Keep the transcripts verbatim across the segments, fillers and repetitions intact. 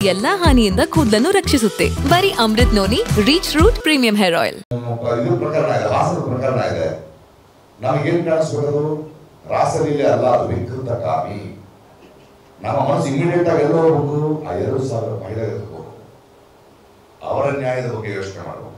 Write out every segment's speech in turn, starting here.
ಎಲ್ಲಾ ಹಾನಿಯಿಂದ ಕೂದಲನ್ನು ರಕ್ಷಿಸುತ್ತೆ. ಬರೀ Amrut noni reach root premium hair oil. ಇದು ಪ್ರಕರಣ ಇದೆ, ಹಾಸನ ಪ್ರಕರಣ ಇದೆ. ನಮಗೇನು ಕಾಣಿಸ್ಬಿಡೋದು, ರಾಸಲೀಲೆ ಅಲ್ಲ, ಅದು ವಿಕೃತ ಕಾಮಿ. ನಮ್ಮ ಮನಸ್ಸು ಇಮಿಡಿಯೇಟ್ ಆಗಿ ಎಲ್ಲೋ ಹೋಗ್ಬೇಕು, ಆ ಎರಡು ಸಾವಿರ ಮಹಿಳೆಗೆ ಹೋಗ್ಬೇಕು, ಅವರ ನ್ಯಾಯದ ಬಗ್ಗೆ ಯೋಚನೆ ಮಾಡಬೇಕು.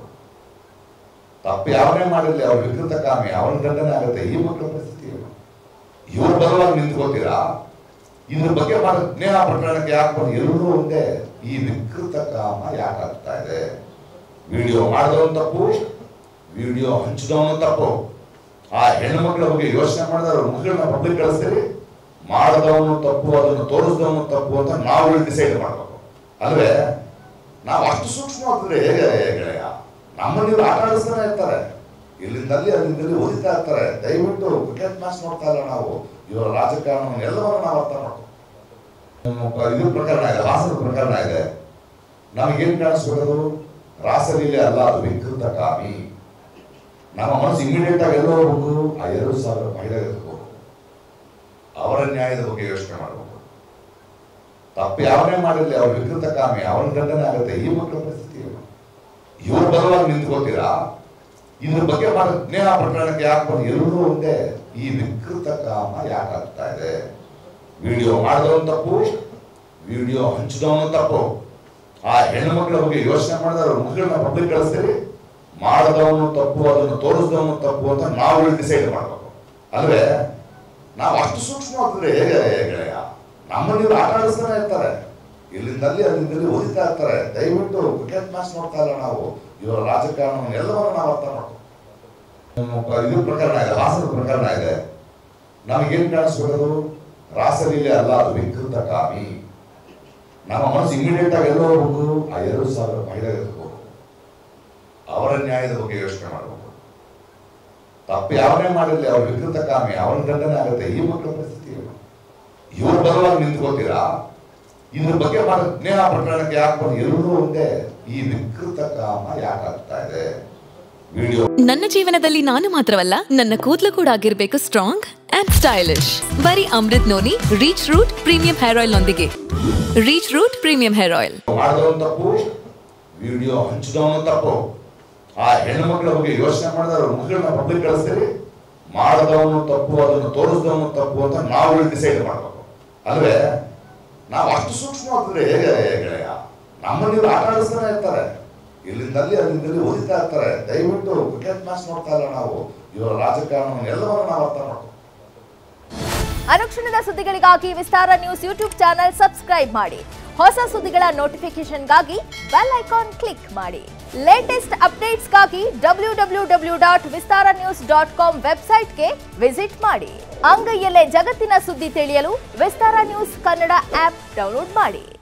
ತಪ್ಪು ಯಾವನೇ ಮಾಡಿರಲಿ, ಅವ್ರ ವಿಕೃತ ಕಾಮಿ, ಅವನ ದಂಡನೆ ಆಗುತ್ತೆ. ಈ ಮಕ್ಕಳ ಪರಿಸ್ಥಿತಿ ಏನು? ಇವ್ರ ಬಲವಾಗಿ ನಿಂತ್ಕೋತೀರಾ? ಇದ್ರ ಬಗ್ಗೆ ಮಾಡಿ ನೇಹ ಪ್ರಕರಣಕ್ಕೆ ಯಾಕೆ ಬಂದು ಎಲ್ಲರೂ ಒಂದೇ. ಈ ವಿಕೃತ ಕಾಮ ಯಾಕೆ ಆಗ್ತಾ ಇದೆ? ವಿಡಿಯೋ ಮಾಡಿದವನು ತಪ್ಪು, ವಿಡಿಯೋ ಹಂಚಿದವನು ತಪ್ಪು. ಆ ಹೆಣ್ಣು ಮಕ್ಕಳ ಬಗ್ಗೆ ಯೋಚನೆ ಮಾಡಿದ್ರೆ ಅವ್ರ ಮಕ್ಕಳನ್ನ ಪಬ್ಲಿಕ್ ಕಳಿಸ್ತೀರಿ, ಮಾಡಿದವನು ತಪ್ಪು, ಅದನ್ನು ತೋರಿಸಿದವನು ತಪ್ಪು ಅಂತ ನಾವು ಡಿಸೈಡ್ ಮಾಡಬೇಕು. ಅಲ್ವೇ? ನಾವು ಅಷ್ಟು ಸೂಕ್ಷ್ಮವಾಗಿದ್ರೆ ಹೇಗೆ ಗೆಳೆಯ? ನಮ್ಮಲ್ಲಿ ಇವರು ಆಟ ಆಡಿಸ್ತಾನೆ ಇರ್ತಾರೆ, ಇಲ್ಲಿಂದಲ್ಲಿ ಅಲ್ಲಿಂದಲ್ಲಿ ಓದಿತಾ ಇರ್ತಾರೆ. ದಯವಿಟ್ಟು ಕ್ರಿಕೆಟ್ ಮ್ಯಾಚ್ ನೋಡ್ತಾ ಇಲ್ಲ ನಾವು, ಇವರ ರಾಜಕಾರಣ ಎಲ್ಲವನ್ನೂ ನಾವು ಅರ್ಥ ಮಾಡ್ತೀವಿ. ಇದು ಪ್ರಕರಣ ಇದೆ, ಹಾಸನ ಪ್ರಕರಣ ಇದೆ. ನಮಗೇನು ಕಾಣಿಸ್ಬಿಡೋದು, ರಾಸಲೀಲೆ ಅಲ್ಲ, ಅದು ವಿಕೃತ ಕಾಮಿ. ನಮ್ಮ ಮನಸ್ಸು ಇಮಿಡಿಯೇಟ್ ಆಗಿ ಎಲ್ಲೋ ಹೋಗ್ಬೇಕು, ಆ ಎರಡು ಸಾವಿರ ಮಹಿಳೆಗೆ ಹೋಗ್ಬೇಕು, ಅವರ ನ್ಯಾಯದ ಬಗ್ಗೆ ಯೋಚನೆ ಮಾಡಬೇಕು. ತಪ್ಪು ಯಾವನೇ ಮಾಡಿರಲಿ, ಅವ್ರ ವಿಕೃತ ಕಾಮಿ, ಅವನ ದಂಡನೆ ಆಗುತ್ತೆ. ಈ ಮಕ್ಕಳ ಪರಿಸ್ಥಿತಿ ಏನು? ಇವ್ರ ಬಲವಾಗಿ ನಿಂತ್ಕೋತೀರಾ? ಇದ್ರ ಬಗ್ಗೆ ಮಾಡಿ ನೇಹ ಪ್ರಕರಣಕ್ಕೆ ಯಾಕೆ ಬಂದು ಎಲ್ಲರೂ ಒಂದೇ. ಈ ವಿಕೃತ ಕಾಮ ಯಾಕೆ ಆಗ್ತಾ ಇದೆ? ವಿಡಿಯೋ ಮಾಡಿದವನು ತಪ್ಪು, ವಿಡಿಯೋ ಹಂಚಿದವನು ತಪ್ಪು. ಆ ಹೆಣ್ಣು ಮಕ್ಕಳ ಬಗ್ಗೆ ಯೋಚನೆ ಮಾಡಿದ್ರೆ ಅವ್ರ ಮಕ್ಕಳನ್ನ ಪಬ್ಲಿಕ್ ಕಳಿಸ್ತೀರಿ, ಮಾಡಿದವನು ತಪ್ಪು, ಅದನ್ನು ತೋರಿಸಿದವನು ತಪ್ಪು ಅಂತ ನಾವು ಡಿಸೈಡ್ ಮಾಡಬೇಕು. ಅಲ್ವೇ? ನಾವು ಅಷ್ಟು ಸೂಕ್ಷ್ಮವಾಗಿದ್ರೆ ಹೇಗೆ ಗೆಳೆಯ? ನಮ್ಮಲ್ಲಿ ಇವರು ಆಟ ಆಡಿಸ್ತಾನೆ ಇರ್ತಾರೆ, ಇಲ್ಲಿಂದಲ್ಲಿ ಅಲ್ಲಿಂದಲ್ಲಿ ಓದಿತಾ ಇರ್ತಾರೆ. ದಯವಿಟ್ಟು ಕ್ರಿಕೆಟ್ ಮ್ಯಾಚ್ ನೋಡ್ತಾ ಇಲ್ಲ ನಾವು, ಇವರ ರಾಜಕಾರಣ ಎಲ್ಲವನ್ನೂ ನಾವು ಅರ್ಥ ಮಾಡ್ತೀವಿ. ಇದು ಪ್ರಕರಣ ಇದೆ, ಹಾಸನ ಪ್ರಕರಣ ಇದೆ. ನಮಗೇನು ಕಾಣಿಸ್ಬಿಡೋದು, ರಾಸಲೀಲೆ ಅಲ್ಲ, ಅದು ವಿಕೃತ ಕಾಮಿ. ನಮ್ಮ ಮನಸ್ಸು ಇಮಿಡಿಯೇಟ್ ಆಗಿ ಎಲ್ಲೋ ಹೋಗ್ಬೇಕು, ಆ ಎರಡು ಸಾವಿರ ಮಹಿಳೆಗೆ ಹೋಗ್ಬೇಕು, ಅವರ ನ್ಯಾಯದ ಬಗ್ಗೆ ಯೋಚನೆ ಮಾಡಬೇಕು. ತಪ್ಪು ಯಾವನೇ ಮಾಡಿರಲಿ, ಅವ್ರ ವಿಕೃತ ಕಾಮಿ, ಅವನ ದಂಡನೆ ಆಗುತ್ತೆ. ಈ ಮಕ್ಕಳ ಪರಿಸ್ಥಿತಿ ಏನು? ಇವ್ರ ಬಲವಾಗಿ ನಿಂತ್ಕೋತೀರಾ? ಇದ್ರ ಬಗ್ಗೆ ಮಾಡಿ ನೇಹ ಪ್ರಕರಣಕ್ಕೆ ಯಾಕೆ ಬಂದು ಎಲ್ಲರೂ ಒಂದೇ. ಈ ವಿಕೃತ ಕಾಮ ಯಾಕೆ ಆಗ್ತಾ ಇದೆ? ವಿಡಿಯೋ ನನ್ನ ಜೀವನದಲ್ಲಿ ನಾನು ಮಾತ್ರವಲ್ಲ, ನನ್ನ ಕೂದಲು ಕೂಡ ಆಗಿರ್ಬೇಕು ಸ್ಟ್ರಾಂಗ್ ಅಂಡ್ ಸ್ಟೈಲಿಶ್. ಬರೀ Amrut noni reach root premium hair oil ನೊಂದಿಗೆ. Reach root premium hair oil. ಮಾಡಿದವನು ತಪ್ಪು, ವಿಡಿಯೋ ಹಂಚಿದವನು ತಪ್ಪು. ಆ ಹೆಣ್ಣು ಮಕ್ಕಳ ಬಗ್ಗೆ ಯೋಚನೆ ಮಾಡಿದ್ರೆ ಅವ್ರ ಮಕ್ಕಳನ್ನ ಪಬ್ಲಿಕ್ ಕಳಿಸ್ತೀರಿ, ಮಾಡಿದವನು ತಪ್ಪು, ಅದನ್ನು ತೋರಿಸಿದವನು ತಪ್ಪು ಅಂತ ನಾವು ಡಿಸೈಡ್ ಮಾಡಬೇಕು. ಅಲ್ವೇ? ನಾವು ಅಷ್ಟು ಸೂಕ್ಷ್ಮವಾಗಿದ್ರೆ ಹೇಗೆ ಗೆಳೆಯ? ನಮ್ಮಲ್ಲಿ ಇವರು ಆಟ ಆಡಿಸ್ತಾನೆ ಇರ್ತಾರೆ, ಇಲ್ಲಿಂದಲ್ಲಿ ಅಲ್ಲಿಂದಲ್ಲಿ ಓದಿತಾ ಇರ್ತಾರೆ. ದಯವಿಟ್ಟು ಕ್ರಿಕೆಟ್ ಮ್ಯಾಚ್ ನೋಡ್ತಾ ಇಲ್ಲ ನಾವು, ಇವರ ರಾಜಕಾರಣ ಎಲ್ಲವನ್ನೂ ನಾವು ಅರ್ಥ ಮಾಡ್ತೀವಿ. ಅನುಕ್ಷಣದ ಸುದ್ದಿಗಳಿಗಾಗಿ Vistara news YouTube channel subscribe ಮಾಡಿ. ಹೊಸ ಸುದ್ದಿಗಳ ನೋಟಿಫಿಕೇಶನ್ಗಾಗಿ ಬೆಲ್ ಐಕಾನ್ ಕ್ಲಿಕ್ ಮಾಡಿ. ಲೇಟೆಸ್ಟ್ ಅಪ್ಡೇಟ್ಸ್ಗಾಗಿ W W W dot Vistara news dot com ವೆಬ್ಸೈಟ್ಗೆ ವಿಸಿಟ್ ಮಾಡಿ. ಅಂಗೈಯಲ್ಲೇ ಜಗತ್ತಿನ ಸುದ್ದಿ ತಿಳಿಯಲು Vistara news Kannada app download ಮಾಡಿ.